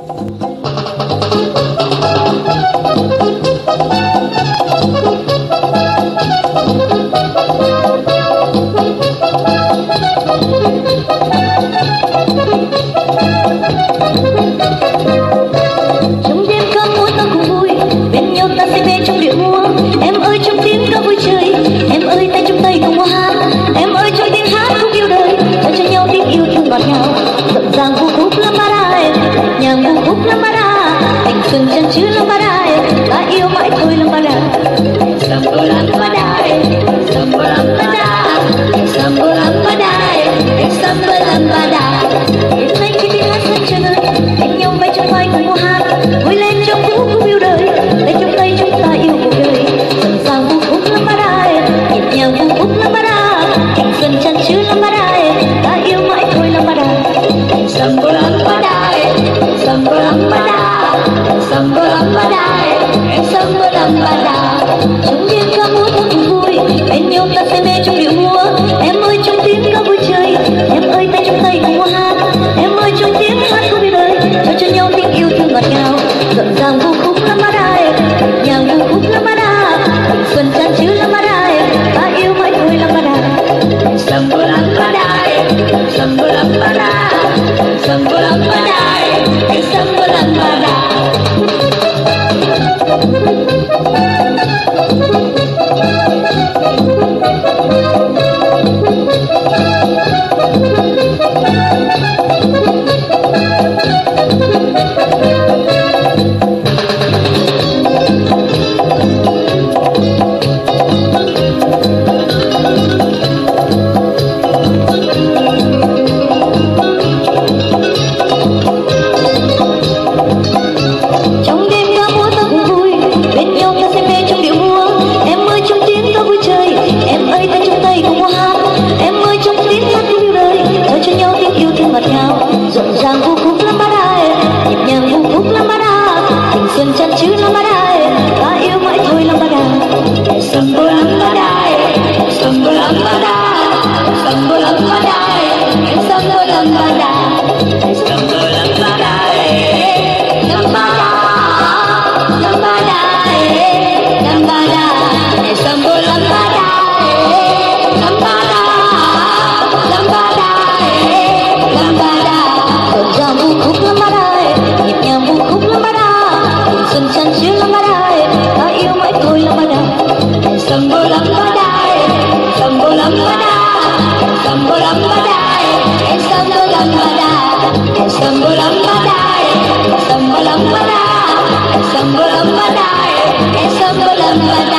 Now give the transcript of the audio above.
Xuân chân chứ lambada, ta yêu mãi thôi lambada. Samba lambada, samba lambada, samba lambada, samba lambada. Đêm nay khi tiếng hát sân chơi, anh nhau vai trong vai cùng mùa hát, vui lên trong vũ khúc yêu đời, tay trong tay chúng ta yêu cuộc đời. Dần dàng vũ khúc lambada, nhịp nhàng vũ khúc lambada, xuân chân chứ lambada, ta yêu mãi thôi lambada. Samba lambada, samba lambada. Samba lambada, samba lambada. Trong đêm ca múa thật vui, bên nhau ta say mê trong điệu múa. Em ơi trong tiếng ca vui chơi, em ơi tay trong tay cùng múa hát. Em ơi trong tiếng hát không biết đời, cho nhau tiếng yêu thương ngọt ngào. Rộn ràng vũ khúc lambada, nhàng vũ khúc lambada. Xuân chan chứ lambada, ta yêu mãi thôi lambada. Samba lambada, samba lambada, samba lambada, samba lambada. Rộn ràng vũ khúc lambada, nhịp nhàng vũ khúc lambada, tình xuân chan chứ lambada, ta yêu mãi thôi lambada. Samba lambada, samba lambada, samba lambada, samba lambada, samba lambada, lambada, lambada, lambada, samba lambada, lambada, lambada, lambada. Rộn ràng vũ khúc lambada, nhịp nhàng vũ khúc lambada, tình xuân chan chứ lambada, ta yêu mãi thôi lambada. Samba lambada, samba lambada, samba lambada, samba lambada, samba lambada, samba lambada, samba lambada, samba lambada.